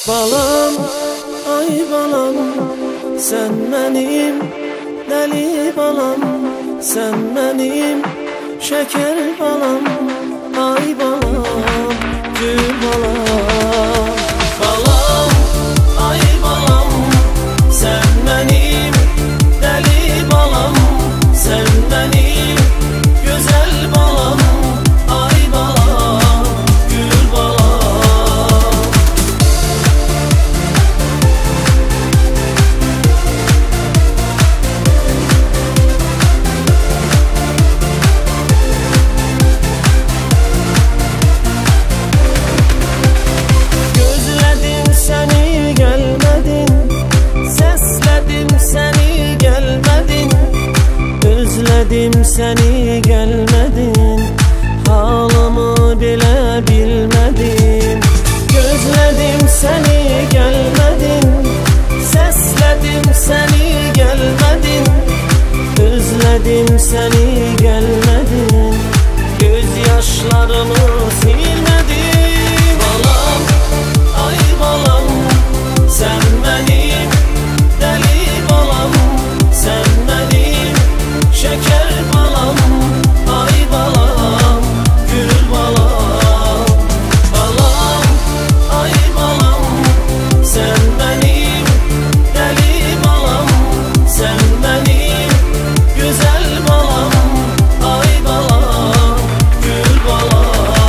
Balam, ay balam, sen benim deli balam, sen benim şeker balam, ay balam, gül balam. Balam, ay balam, sen benim deli balam, sen benim güzel balam, ay balam, gül balam. Gözledim seni gelmedin, sesledim seni gelmedin, özledim seni gelmedin, halımı bile bilmedin. Gözledim seni gelmedin, sesledim seni gelmedin, özledim seni gelmedin, gözyaşlarımı silmedin. Balam, ay balam, sen benim deli balam, sen benim şeker balam, ay balam, gül balam. Balam, ay balam, sen benim deli balam, sen benim güzel balam, ay balam, gül balam.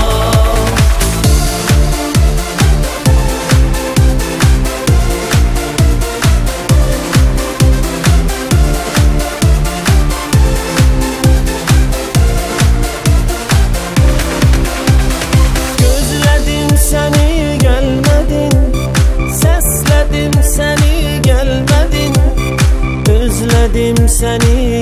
Gözledim seni gelmedin, sesledim seni gelmedin, özledim seni